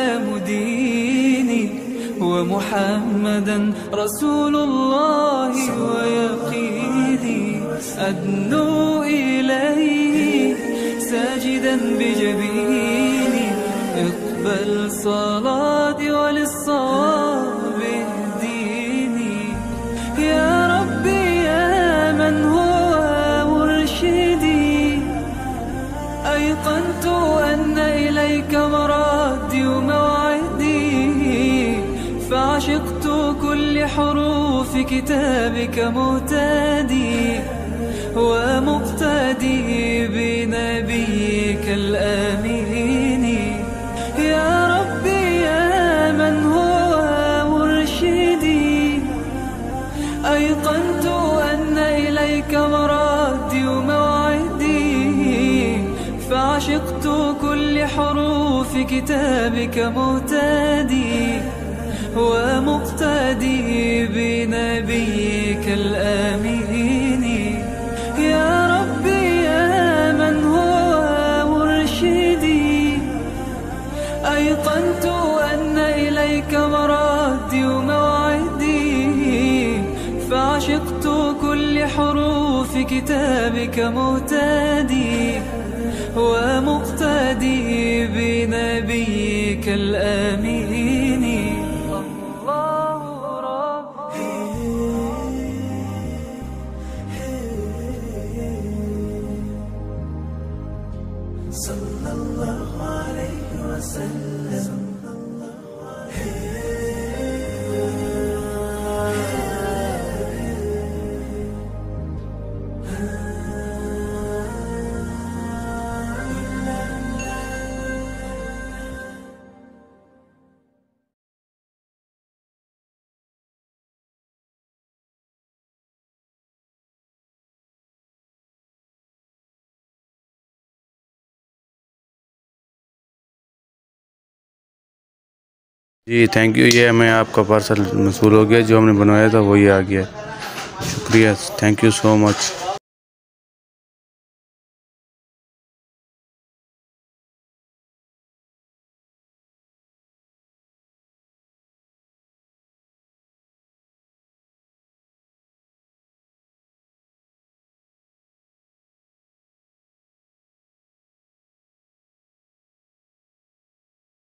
الإسلام ديني ومحمدا رسول الله ويقيني أدنو إليه ساجدا بجبيني اقبل صلاتي وللصواب اهديني يا ربي يا من هو مرشدي أيقنت أن إليك مرادي وموعدي فعشقت كل حروف كتابك مهتدي ومقتدي بنبيك الآمين يا ربي يا من هو مرشدي أيقنت أن إليك مرادي وموعدي فعشقت كل حروف كتابك مهتدي ومقتدي بنبيك الآمين يا ربي يا من هو مرشدي أيقنت أن إليك مرادي وموعدي فعشقت كل حروف كتابك مهتدي ومقتدي بنبيك الآمين الله ربي صلى الله عليه وسلم ji thank you. ये हमें आपका पार्सल मसूल हो गया, जो हमने बनवाया था वही आ गया। शुक्रिया, थैंक यू सो मच।